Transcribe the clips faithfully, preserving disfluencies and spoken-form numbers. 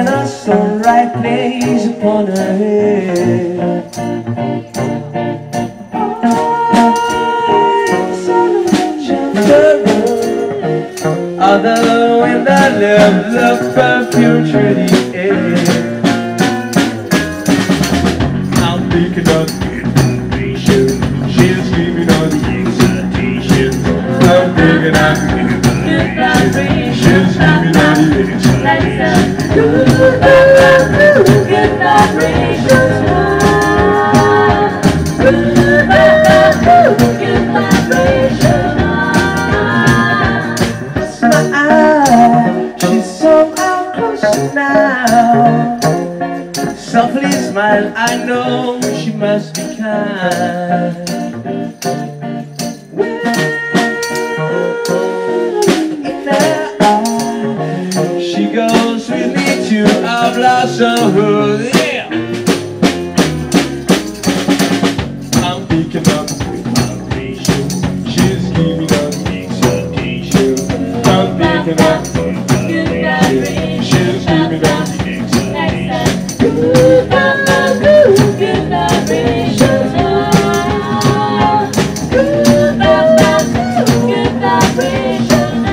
and a sunlight plays upon her head. Although when I love, love for future the air. I'm thinking of the information, she's screaming on the excitation. I'm thinking of the information, she's screaming on the excitation. Good vibrations, good vibrations, good vibrations, good vibrations. She's somehow closer now. Softly smile, I know she must be kind. She goes with me to our blossom hood. Yeah. I'm picking up with vibration. She's giving up excitation. I'm picking up with vibration. She's giving up excitation. Good vibrations, good vibrations. Good vibrations, good vibrations.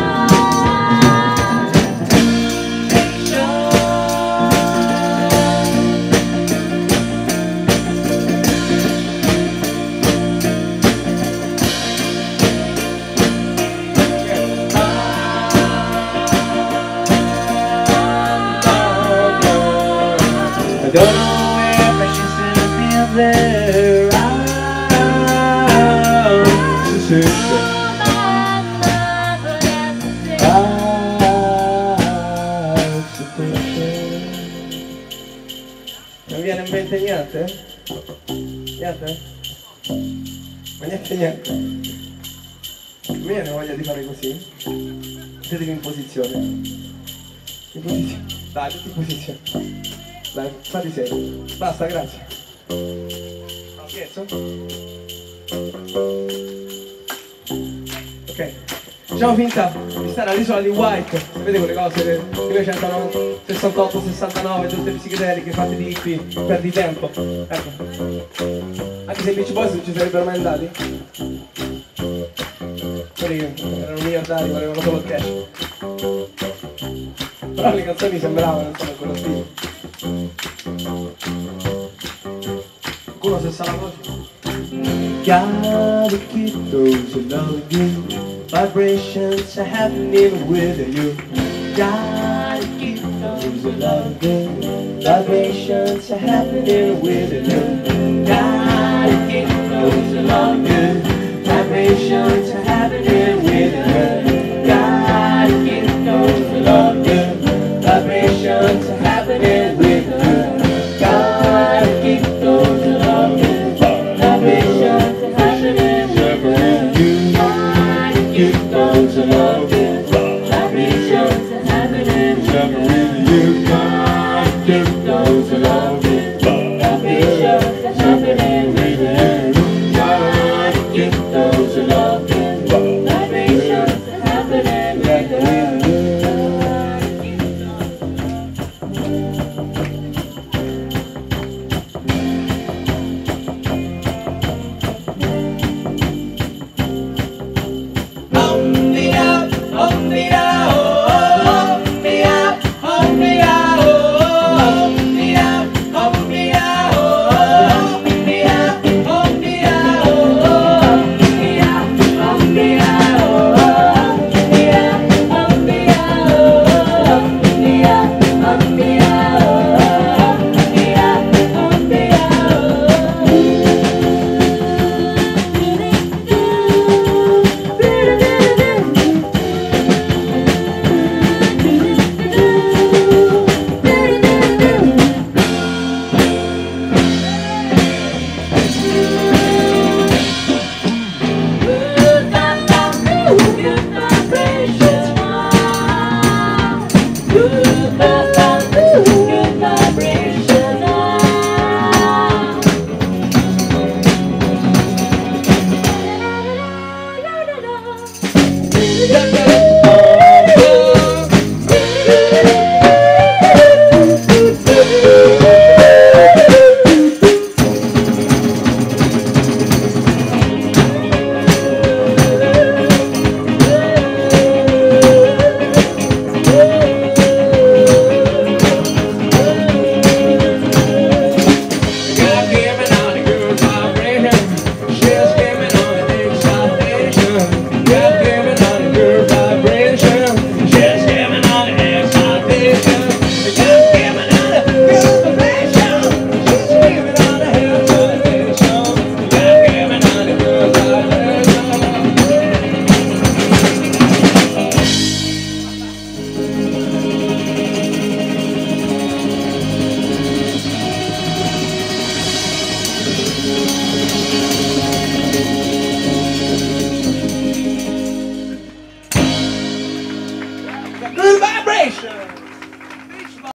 I don't know where, but she's still been there. Oh, sister. Non viene in mente niente? Niente? Ma niente niente? Non mi viene voglia di fare così? Mettetevi in posizione. In posizione. Dai, tutti in posizione. Dai, fatti serio. Basta, grazie. No, scherzo? Ok. Facciamo finta di stare all'isola di White. Sapete quelle cose che millenovecentosessantotto sessantanove, tutte le psichedeliche fatte di hippie, perdi tempo. Ecco. Anche se i Beach Boys non ci sarebbero mai andati. Quelli erano miliardari, volevano solo il cash. Però le canzoni sembravano, insomma, quello stile. Qualcuno se sa la voce? Gotta keep those along you. Vibrations are happening with you. Gotta keep those along you. Vibrations are happening with you. Gotta keep those along you. Vibrations are happening with you. Gotta keep those along you. Vibrations are happening with you. Gotta keep those along you. Vibrations are happening with you. Gotta keep those along you. Vibrations are happening with you.